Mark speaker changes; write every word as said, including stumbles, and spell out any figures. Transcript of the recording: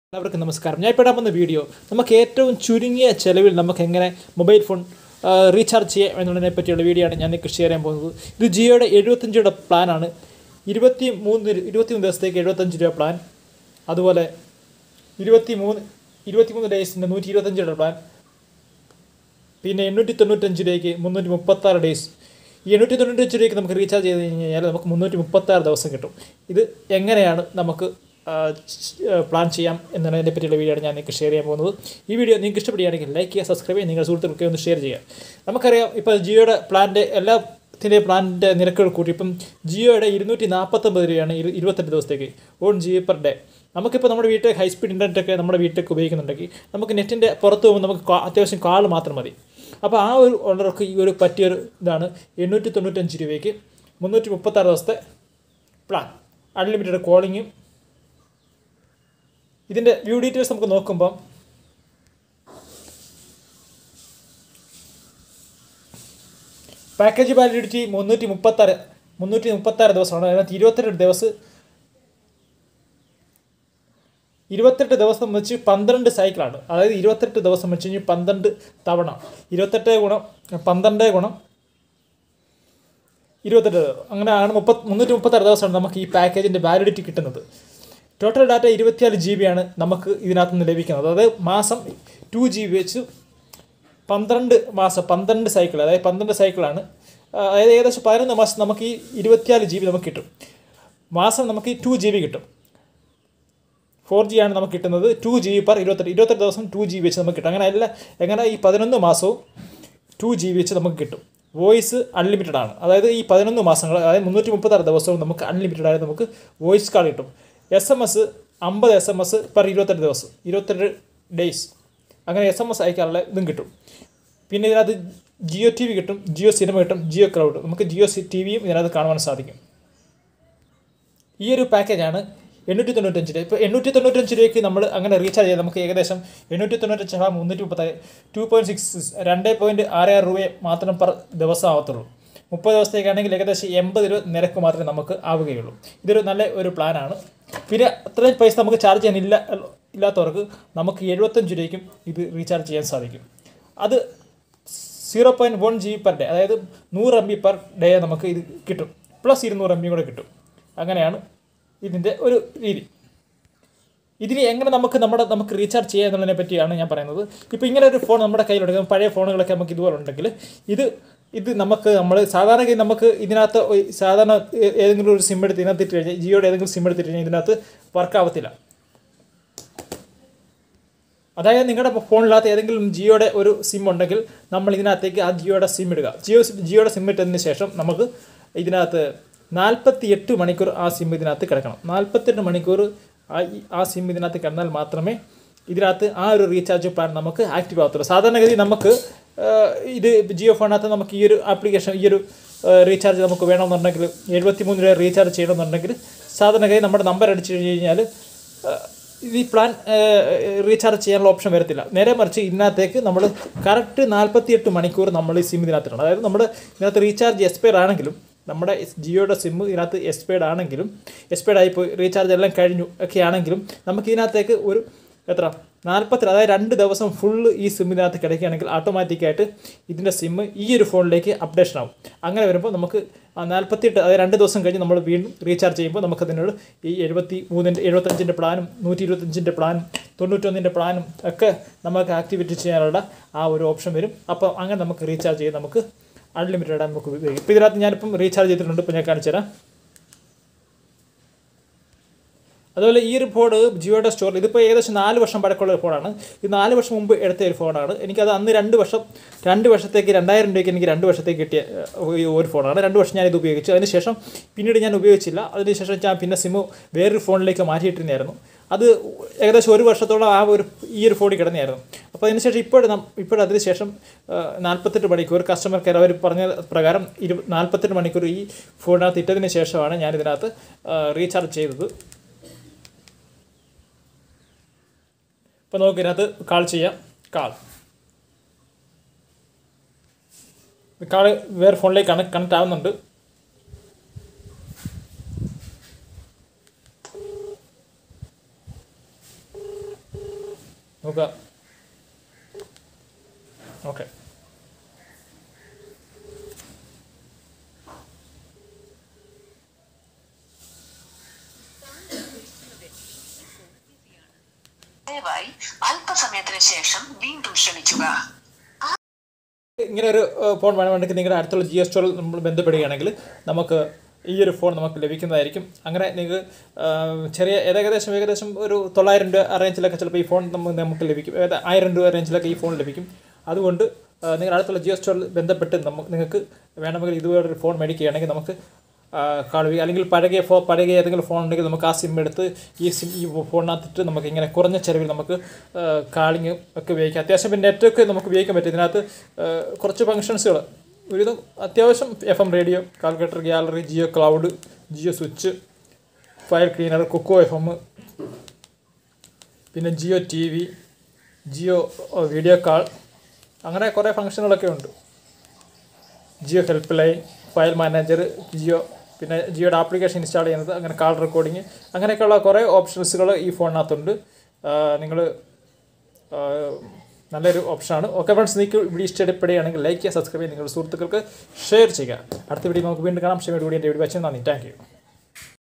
Speaker 1: എല്ലാവർക്കും നമസ്കാരം. ഞാൻ ഇപ്പോൾ ഇടാൻ പോകുന്ന വീഡിയോ നമുക്ക് ഏറ്റവും ചുരുങ്ങിയ ചിലവിൽ നമുക്ക് എങ്ങനെ മൊബൈൽ ഫോൺ റീചാർജ് ചെയ്യാം എന്നുള്ളതിനെ പറ്റിയുള്ള വീഡിയോ ആണ് ഞാൻ നിങ്ങൾക്ക് ഷെയർ ചെയ്യാൻ പോകുന്നത്. ഇത് ജിയോയുടെ എഴുപത്തഞ്ച് രൂപയുടെ പ്ലാനാണ്. ഇരുപത്തി മൂന്ന് ഇരുപത്തി മൂന്ന് ദിവസത്തേക്ക് എഴുപത്തഞ്ച് രൂപ പ്ലാൻ, അതുപോലെ ഇരുപത്തി മൂന്ന് ഇരുപത്തി മൂന്ന് ഡേയ്സിൻ്റെ നൂറ്റി ഇരുപത്തഞ്ച് രൂപയുടെ പ്ലാൻ, പിന്നെ എണ്ണൂറ്റി തൊണ്ണൂറ്റഞ്ച് രൂപയ്ക്ക് മുന്നൂറ്റി മുപ്പത്താറ് ഡേയ്സ്. ഈ എണ്ണൂറ്റി തൊണ്ണൂറ്റഞ്ച് രൂപയ്ക്ക് നമുക്ക് റീചാർജ് ചെയ്ത് കഴിഞ്ഞാൽ നമുക്ക് മുന്നൂറ്റി മുപ്പത്താറ് ദിവസം കിട്ടും. ഇത് എങ്ങനെയാണ് നമുക്ക് പ്ലാൻ ചെയ്യാം എന്നതിനെ പറ്റിയുള്ള വീഡിയോ ആണ് ഞാൻ നിങ്ങൾക്ക് ഷെയർ ചെയ്യാൻ പോകുന്നത്. ഈ വീഡിയോ നിങ്ങൾക്ക് ഇഷ്ടപ്പെടുകയാണെങ്കിൽ ലൈക്ക് ചെയ്യുക, സബ്സ്ക്രൈബ് ചെയ്യുക, നിങ്ങളുടെ സുഹൃത്തുക്കൾക്ക് ഒന്ന് ഷെയർ ചെയ്യുക. നമുക്കറിയാം, ഇപ്പോൾ ജിയോയുടെ പ്ലാൻ്റെ എല്ലാത്തിൻ്റെ പ്ലാനിൻ്റെ നിരക്കുകൾ കൂട്ടി ഇപ്പം ജിയോയുടെ ഇരുന്നൂറ്റി നാൽപ്പത്തൊമ്പത് രൂപയാണ് ഇരുപത്തെട്ട് ദിവസത്തേക്ക് one G B per day. നമുക്കിപ്പോൾ നമ്മുടെ വീട്ടിൽ ഹൈ സ്പീഡ് ഇൻ്റർനെറ്റൊക്കെ നമ്മുടെ വീട്ടിലേക്ക് ഉപയോഗിക്കുന്നുണ്ടെങ്കിൽ നമുക്ക് നെറ്റിൻ്റെ പുറത്ത് പോകുമ്പോൾ നമുക്ക് അത്യാവശ്യം കാൾ മാത്രം മതി. അപ്പോൾ ആ ഒരു ഉള്ളവർക്ക് ഈ ഒരു പറ്റിയൊരു ഇതാണ് എണ്ണൂറ്റി തൊണ്ണൂറ്റഞ്ച് രൂപയ്ക്ക് മുന്നൂറ്റി മുപ്പത്താറ് ദിവസത്തെ പ്ലാൻ, അൺലിമിറ്റഡ് കോളിങ്ങും. ഇതിൻ്റെ വ്യൂ ഡീറ്റെയിൽസ് നമുക്ക് നോക്കുമ്പം പാക്കേജ് വാലിഡിറ്റി മുന്നൂറ്റി മുപ്പത്താറ് മുന്നൂറ്റി മുപ്പത്താറ് ദിവസമാണ്. അതിനകത്ത് ഇരുപത്തെട്ട് ദിവസം ഇരുപത്തെട്ട് ദിവസം വെച്ച് പന്ത്രണ്ട് സൈക്കിളാണ്. അതായത് ഇരുപത്തെട്ട് ദിവസം വെച്ച് കഴിഞ്ഞ് പന്ത്രണ്ട് തവണ ഇരുപത്തെട്ട് ഗുണം പന്ത്രണ്ട് ഗുണം ഇരുപത്തെട്ട് അങ്ങനെയാണ് മുപ്പത് മുന്നൂറ്റി മുപ്പത്താറ് ദിവസമാണ് നമുക്ക് ഈ പാക്കേജിൻ്റെ വാലിഡിറ്റി കിട്ടുന്നത്. ടോട്ടൽ ഡാറ്റ ഇരുപത്തിനാല് ജി ബി ആണ് നമുക്ക് ഇതിനകത്ത് നിന്ന് ലഭിക്കുന്നത്. അതായത് മാസം ടു ജി ബി വെച്ച് പന്ത്രണ്ട് മാസം പന്ത്രണ്ട് സൈക്കിൾ, അതായത് പന്ത്രണ്ട് സൈക്കിളാണ്. അതായത് ഏകദേശം പതിനൊന്ന് മാസം നമുക്ക് ഈ ഇരുപത്തിനാല് ജി ബി നമുക്ക് കിട്ടും. മാസം നമുക്ക് ഈ ടു ജി ബി കിട്ടും. ഫോർ ജി ആണ് നമുക്ക് കിട്ടുന്നത്. ടു ജി ബി പെർ ഇരുപത്തെട്ട് ഇരുപത്തെട്ട് ദിവസം ടു ജി ബി വെച്ച് നമുക്ക് കിട്ടും. അങ്ങനെ അല്ല എങ്ങനെ ഈ പതിനൊന്ന് മാസവും ടു ജി ബി വെച്ച് നമുക്ക് കിട്ടും. വോയിസ് അൺലിമിറ്റഡ് ആണ്. അതായത് ഈ പതിനൊന്ന് മാസങ്ങൾ, അതായത് മുന്നൂറ്റി മുപ്പത്താറ് ദിവസവും നമുക്ക് അൺലിമിറ്റഡ് ആയിട്ട് നമുക്ക് വോയിസ് കാൾ കിട്ടും. എസ് എം എസ് അമ്പത് എസ് എം എസ് പെർ ഇരുപത്തെട്ട് ദിവസം ഇരുപത്തെട്ട് ഡേയ്സ് അങ്ങനെ എസ് എം എസ് അയക്കാനുള്ള ഇതും കിട്ടും. പിന്നെ ഇതിനകത്ത് ജിയോ ടി വി കിട്ടും, ജിയോ സിനിമ കിട്ടും, ജിയോ ക്ലൗഡ്, നമുക്ക് ജിയോ ടി വിയും ഇതിനകത്ത് കാണുവാൻ സാധിക്കും. ഈ ഒരു പാക്കേജാണ് എണ്ണൂറ്റി തൊണ്ണൂറ്റഞ്ച് രൂപ. ഇപ്പോൾ എണ്ണൂറ്റി തൊണ്ണൂറ്റഞ്ച് രൂപയ്ക്ക് നമ്മൾ അങ്ങനെ റീചാർജ് ചെയ്താൽ നമുക്ക് ഏകദേശം എണ്ണൂറ്റി തൊണ്ണൂറ്റഞ്ച് രൂപ മുന്നൂറ്റി മുപ്പത്താറ് ടു പോയിൻറ്റ് സിക്സ് രണ്ട് പോയിൻറ്റ് ആറ് ആറ് രൂപയെ മാത്രം പെർ ദിവസം ആവത്തുള്ളൂ. മുപ്പത് ദിവസത്തേക്കാണെങ്കിൽ ഏകദേശം എൺപത് രൂപ നിരക്ക് മാത്രമേ നമുക്ക് ആവുകയുള്ളൂ. ഇതൊരു നല്ല ഒരു പ്ലാനാണ്. പിന്നെ അത്രയും പൈസ നമുക്ക് ചാർജ് ചെയ്യാനില്ല ഇല്ലാത്തവർക്ക് നമുക്ക് എഴുപത്തഞ്ച് രൂപയ്ക്കും ഇത് റീചാർജ് ചെയ്യാൻ സാധിക്കും. അത് zero point one G B per day, അതായത് നൂറ് എം ബി പെർ ഡേ നമുക്ക് ഇത് കിട്ടും. പ്ലസ് ഇരുന്നൂറ് എം ബി കൂടെ കിട്ടും. അങ്ങനെയാണ് ഇതിൻ്റെ ഒരു രീതി. ഇതിന് എങ്ങനെ നമുക്ക് നമ്മുടെ നമുക്ക് റീചാർജ് ചെയ്യുക എന്നുള്ളതിനെ പറ്റിയാണ് ഞാൻ പറയുന്നത്. ഇപ്പോൾ ഇങ്ങനെ ഒരു ഫോൺ നമ്മുടെ കയ്യിലുണ്ടെങ്കിൽ, പഴയ ഫോണുകളൊക്കെ നമുക്ക് ഇതുപോലെ ഉണ്ടെങ്കിൽ ഇത് ഇത് നമുക്ക് നമ്മൾ സാധാരണ നമുക്ക് ഇതിനകത്ത് സാധാരണ ഏതെങ്കിലും ഒരു സിം എടുത്ത് ഇതിനകത്ത് ഇട്ട് കഴിഞ്ഞാൽ, ജിയോയുടെ ഏതെങ്കിലും സിം എടുത്തിട്ട് കഴിഞ്ഞാൽ ഇതിനകത്ത് വർക്കാവത്തില്ല. അതായത് നിങ്ങളുടെ ഫോണിനകത്ത് ഏതെങ്കിലും ജിയോയുടെ ഒരു സിം ഉണ്ടെങ്കിൽ നമ്മൾ ഇതിനകത്തേക്ക് ആ ജിയോയുടെ സിം ഇടുക. ജിയോ ജിയോയുടെ സിം ഇട്ടതിന് ശേഷം നമുക്ക് ഇതിനകത്ത് നാൽപ്പത്തി എട്ട് മണിക്കൂർ ആ സിം ഇതിനകത്ത് കിടക്കണം. നാൽപ്പത്തെട്ട് മണിക്കൂർ ആ ആ സിം ഇതിനകത്ത് കിടന്നാൽ മാത്രമേ ഇതിനകത്ത് ആ ഒരു റീചാർജ് പ്ലാൻ നമുക്ക് ആക്റ്റീവ് ആകത്തുള്ളൂ. സാധാരണഗതി നമുക്ക് ഇത് ജിയോ ഫോണിനകത്ത് നമുക്ക് ഈ ഒരു ആപ്ലിക്കേഷൻ ഈ ഒരു റീചാർജ് നമുക്ക് വേണമെന്നുണ്ടെങ്കിൽ എഴുപത്തി മൂന്ന് രൂപ റീചാർജ് ചെയ്യണമെന്നുണ്ടെങ്കിൽ സാധാരണഗതി നമ്മുടെ നമ്പർ അടിച്ചു കഴിഞ്ഞ് കഴിഞ്ഞാൽ ഈ പ്ലാൻ റീചാർജ് ചെയ്യാനുള്ള ഓപ്ഷൻ വരത്തില്ല. നേരെ മറിച്ച് ഇതിനകത്തേക്ക് നമ്മൾ കറക്റ്റ് നാൽപ്പത്തിയെട്ട് മണിക്കൂർ നമ്മൾ ഈ സിം ഇതിനകത്തിട്ടുണ്ട്. അതായത് നമ്മുടെ ഇതിനകത്ത് റീചാർജ് എക്സ്പയർ ആണെങ്കിലും, നമ്മുടെ ജിയോയുടെ സിം ഇതിനകത്ത് എക്സ്പയർഡ് ആണെങ്കിലും, എക്സ്പയർഡ് ആയിപ്പോയി റീചാർജ് എല്ലാം കഴിഞ്ഞു ഒക്കെ ആണെങ്കിലും നമുക്ക് ഇതിനകത്തേക്ക് ഒരു എത്ര നാൽപ്പത്തി അതായത് രണ്ട് ദിവസം ഫുള്ള് ഈ സിമ്മിനകത്ത് കിടക്കുകയാണെങ്കിൽ ഓട്ടോമാറ്റിക്കായിട്ട് ഇതിൻ്റെ സിമ്മ് ഈ ഒരു ഫോണിലേക്ക് അപ്ഡേഷൻ ആവും. അങ്ങനെ വരുമ്പോൾ നമുക്ക് നാൽപ്പത്തിയെട്ട് അതായത് രണ്ട് ദിവസം കഴിഞ്ഞ് നമ്മൾ വീണ്ടും റീചാർജ് ചെയ്യുമ്പോൾ നമുക്കതിനോട് ഈ എഴുപത്തി മൂന്നിൻ്റെ എഴുപത്തഞ്ചിൻ്റെ പ്ലാനും നൂറ്റി ഇരുപത്തഞ്ചിൻ്റെ പ്ലാനും തൊണ്ണൂറ്റൊന്നിൻ്റെ പ്ലാനും ഒക്കെ നമുക്ക് ആക്ടിവേറ്റ് ചെയ്യാനുള്ള ആ ഒരു ഓപ്ഷൻ വരും. അപ്പോൾ അങ്ങനെ നമുക്ക് റീചാർജ് ചെയ്ത് നമുക്ക് അൺലിമിറ്റഡ് ആയിട്ട് നമുക്ക് ഉപയോഗിക്കും. ഇപ്പോൾ ഇതിനകത്ത് ഞാനിപ്പം റീചാർജ് ചെയ്തിട്ടുണ്ട്. ഇപ്പോൾ ഞാൻ കാണിച്ചു തരാം. അതുപോലെ ഈ ഒരു ഫോൺ ജിയോയുടെ സ്റ്റോറിൽ ഇതിപ്പോൾ ഏകദേശം നാല് വർഷം പഴക്കമുള്ള ഒരു ഫോണാണ്. ഇത് നാല് വർഷം മുമ്പ് എടുത്ത ഒരു ഫോണാണ്. എനിക്കത് അന്ന് രണ്ട് വർഷം രണ്ട് വർഷത്തേക്ക് രണ്ടായിരം രൂപയ്ക്ക് എനിക്ക് രണ്ട് വർഷത്തേക്ക് കിട്ടിയ ഒരു ഫോണാണ്. രണ്ട് വർഷം ഞാനിത് ഉപയോഗിച്ചു. അതിനുശേഷം പിന്നീട് ഞാൻ ഉപയോഗിച്ചില്ല. അതിനുശേഷം ഞാൻ പിന്നെ സിമ്മ് വേറൊരു ഫോണിലേക്ക് മാറ്റിയിട്ടിരുന്നായിരുന്നു. അത് ഏകദേശം ഒരു വർഷത്തോളം ആ ഒരു ഈ ഒരു ഫോണിൽ കിടന്നായിരുന്നു. അപ്പോൾ അതിനുശേഷം ഇപ്പോഴും ഇപ്പോഴും അതിന് ശേഷം നാൽപ്പത്തെട്ട് മണിക്കൂർ കസ്റ്റമർ കെയർ അവർ പറഞ്ഞ പ്രകാരം ഇരു നാൽപ്പത്തെട്ട് മണിക്കൂർ ഈ ഫോണിനകത്ത് ഇട്ടതിന് ശേഷമാണ് ഞാനിതിനകത്ത് റീചാർജ് ചെയ്തത്. ഇപ്പോൾ നമുക്ക് ഇതിനകത്ത് കാൾ ചെയ്യാം. കാൾ കാൾ വേറെ ഫോണിലേക്ക് കണക്ട് കണക്റ്റ് ആവുന്നുണ്ട്. നോക്കുക. ഓക്കെ,
Speaker 2: ദയവായി അല്പസമയത്തിന് ശേഷം വീണ്ടും ശ്രമിക്കുക.
Speaker 1: ഇങ്ങനെ ഒരു ഫോൺ വേണമെങ്കിൽ നിങ്ങളുടെ അടുത്തുള്ള ജിയോ സ്റ്റോറിൽ നമ്മൾ ബന്ധപ്പെടുകയാണെങ്കിൽ നമുക്ക് ഈ ഒരു ഫോൺ നമുക്ക് ലഭിക്കുന്നതായിരിക്കും. അങ്ങനെ നിങ്ങൾക്ക് ചെറിയ ഏകദേശം ഏകദേശം ഒരു തൊള്ളായിരം രൂപ റേഞ്ചിലൊക്കെ ചിലപ്പോൾ ഈ ഫോൺ നമുക്ക് നമുക്ക് ലഭിക്കും. ആയിരം രൂപ റേഞ്ചിലൊക്കെ ഈ ഫോൺ ലഭിക്കും. അതുകൊണ്ട് നിങ്ങളുടെ അടുത്തുള്ള ജിയോ സ്റ്റോറിൽ ബന്ധപ്പെട്ട് നമുക്ക് നിങ്ങൾക്ക് വേണമെങ്കിൽ ഇതുപോലൊരു ഫോൺ മേടിക്കുകയാണെങ്കിൽ നമുക്ക് കാൾ ചെയ്യുക. അല്ലെങ്കിൽ പഴകിയ ഫോ പഴകിയ ഏതെങ്കിലും ഫോൺ ഉണ്ടെങ്കിൽ നമുക്ക് ആ സിം എടുത്ത് ഈ സിം ഈ ഫോണിനകത്തിട്ട് നമുക്ക് ഇങ്ങനെ കുറഞ്ഞ ചിലവിൽ നമുക്ക് കാളിങ് ഒക്കെ ഉപയോഗിക്കാം. അത്യാവശ്യം പിന്നെ നെറ്റൊക്കെ നമുക്ക് ഉപയോഗിക്കാൻ പറ്റും. ഇതിനകത്ത് കുറച്ച് ഫങ്ഷൻസുകൾ ഒരുവിധം അത്യാവശ്യം F M radio, calculator, gallery, Jio cloud, Jio switch, file cleaner, കൊക്കോ എഫ് എം, പിന്നെ Jio T V, Jio video call, അങ്ങനെ കുറേ ഫങ്ഷനുകളൊക്കെ ഉണ്ട്. Jio help line, file manager, Jio, പിന്നെ ജിയോയുടെ ആപ്ലിക്കേഷൻ ഇൻസ്റ്റാൾ ചെയ്യുന്നത്, അങ്ങനെ കാൾ റെക്കോർഡിങ്, അങ്ങനെയൊക്കെയുള്ള കുറേ ഓപ്ഷൻസുകൾ ഈ ഫോണിനകത്തുണ്ട്. നിങ്ങൾ നല്ലൊരു ഓപ്ഷനാണ്. ഓക്കെ ഫ്രണ്ട്സ്, നിങ്ങൾക്ക് വീഡിയോ ഇഷ്ടപ്പെടുകയാണെങ്കിൽ ലൈക്ക് ചെയ്യുക, സബ്സ്ക്രൈബ് ചെയ്യുക, നിങ്ങളുടെ സുഹൃത്തുക്കൾക്ക് ഷെയർ ചെയ്യുക. അടുത്ത വീഡിയോ നമുക്ക് വീണ്ടും കാണാം. ഷെയർ വീഡിയോ എൻ്റെ വീഡിയോ വെച്ചാൽ നന്ദി. Thank U.